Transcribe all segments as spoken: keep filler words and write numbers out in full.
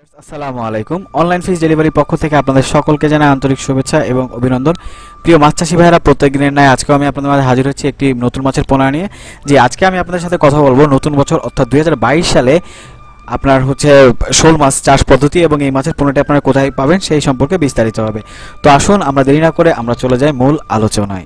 আসসালামু আলাইকুম। Online fish delivery পক্ষ থেকে আপনাদের সকলকে জানাই আন্তরিক শুভেচ্ছা এবং অভিনন্দন। প্রিয় মাছ চাষি ভাইরা, প্রত্যেক দিনের ন্যায় আজকেও আমি আপনাদের মাঝে হাজির হচ্ছি একটি নতুন মাছের পোনা নিয়ে। যে আজকে আমি আপনাদের সাথে কথা বলবো নতুন বছর অর্থাৎ দুই হাজার বাইশ সালে আপনার হচ্ছে শোল মাছ চাষ পদ্ধতি এবং এই মাছের পোনাটি আপনারা কোথায় পাবেন সেই সম্পর্কে বিস্তারিত হবে। তো আসুন আমরা দেরি না করে আমরা চলে যাই মূল আলোচনায়।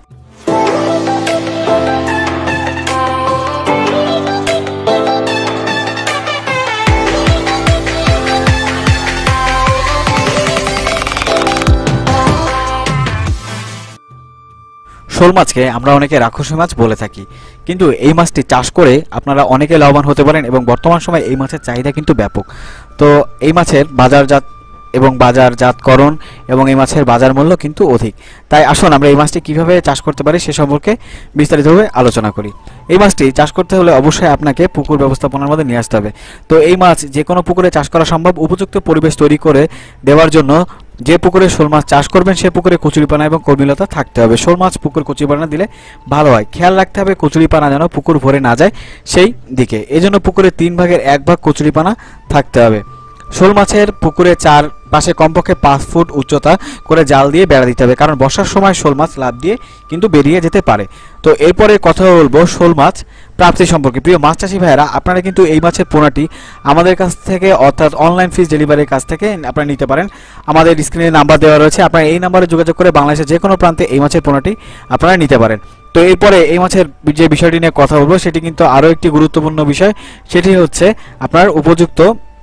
শোল মাছকে আমরা অনেকে রাক্ষসী মাছ বলে থাকি, কিন্তু এই মাছটি চাষ করে আপনারা অনেকে লাভবান হতে পারেন এবং বর্তমান সময়ে এই মাছের চাহিদা কিন্তু ব্যাপক। তো এই মাছের বাজারজাত এবং বাজারজাতকরণ এবং এই মাছের বাজার মূল্য কিন্তু অধিক। তাই আসুন আমরা এই মাছটি কীভাবে চাষ করতে পারি সে সম্পর্কে বিস্তারিতভাবে আলোচনা করি। এই মাছটি চাষ করতে হলে অবশ্যই আপনাকে পুকুর ব্যবস্থাপনার মধ্যে নিয়ে আসতে হবে। তো এই মাছ যে কোনো পুকুরে চাষ করা সম্ভব। উপযুক্ত পরিবেশ তৈরি করে দেওয়ার জন্য যে পুকুরে শোল মাছ চাষ করবেন সে পুকুরে কচুরিপানা এবং কর্মীলতা থাকতে হবে। শোল মাছ পুকুর কচুরিপানা দিলে ভালো হয়। খেয়াল রাখতে হবে কচুরিপানা যেন পুকুর ভরে না যায় সেই দিকে। এজন্য পুকুরে তিন ভাগের এক ভাগ কচুরিপানা থাকতে হবে। শোল মাছের পুকুরে চার পাশে কমপক্ষে পাঁচ ফুট উচ্চতা করে জাল দিয়ে বেড়া দিতে হবে, কারণ বর্ষার সময় শোল মাছ লাফ দিয়ে কিন্তু বেরিয়ে যেতে পারে। তো এরপরে কথা বলবো শোল মাছ প্রাপ্তি সম্পর্কে। প্রিয় মাছ চাষি ভাইয়েরা, আপনারা কিন্তু এই মাছের পোনাটি আমাদের কাছ থেকে অর্থাৎ অনলাইন ফিশ ডেলিভারির কাছ থেকে আপনারা নিতে পারেন। আমাদের স্ক্রিনে নাম্বার দেওয়া রয়েছে, আপনারা এই নাম্বারে যোগাযোগ করে বাংলাদেশের যে কোনো প্রান্তে এই মাছের পোনাটি আপনারা নিতে পারেন। তো এরপরে এই মাছের যে বিষয়টি নিয়ে কথা বলবো সেটি কিন্তু আরও একটি গুরুত্বপূর্ণ বিষয়, সেটি হচ্ছে আপনার উপযুক্ত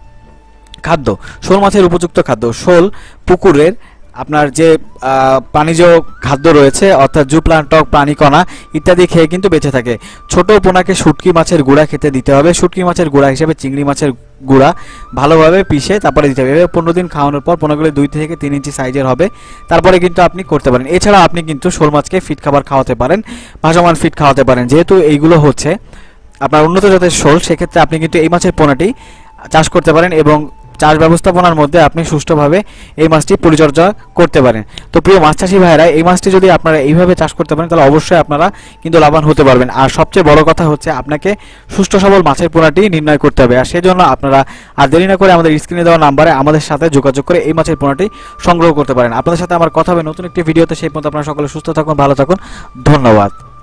খাদ্য। শোল মাছের উপযুক্ত খাদ্য। শোল পুকুরের আপনার যে প্রাণীজ খাদ্য রয়েছে অর্থাৎ জুপ্লান্টক, প্রাণীকণা ইত্যাদি খেয়ে কিন্তু বেঁচে থাকে। ছোট পোনাকে শুটকি মাছের গুঁড়া খেতে দিতে হবে। শুটকি মাছের গুঁড়া হিসেবে চিংড়ি মাছের গুঁড়া ভালোভাবে পিষে তারপরে দিতে হবে। এভাবে পনেরো দিন খাওয়ানোর পর পোনাগুলি দুই থেকে তিন ইঞ্চি সাইজের হবে, তারপরে কিন্তু আপনি করতে পারেন। এছাড়া আপনি কিন্তু শোল মাছকে ফিট খাবার খাওয়াতে পারেন, ভাসমান ফিট খাওয়াতে পারেন। যেহেতু এইগুলো হচ্ছে আপনার উন্নত জাতের শোল, সেক্ষেত্রে আপনি কিন্তু এই মাছের পোনাটি চাষ করতে পারেন এবং চাষ ব্যবস্থাপনার মধ্যে আপনি সুষ্ঠুভাবে এই মাছটি পরিচর্যা করতে পারেন। তো প্রিয় মাছ চাষি ভাইরা, এই মাছটি যদি আপনারা এইভাবে চাষ করতে পারেন তাহলে অবশ্যই আপনারা কিন্তু লাভবান হতে পারবেন। আর সবচেয়ে বড় কথা হচ্ছে আপনাকে সুষ্ঠু সবল মাছের পোনাটি নির্ণয় করতে হবে। আর সেজন্য আপনারা আর দেরি না করে আমাদের স্ক্রিনে দেওয়া নাম্বারে আমাদের সাথে যোগাযোগ করে এই মাছের পোনাটি সংগ্রহ করতে পারেন। আপনাদের সাথে আমার কথা হবে নতুন একটি ভিডিওতে। সেই পর্যন্ত আপনারা সকলে সুস্থ থাকুন, ভালো থাকুন। ধন্যবাদ।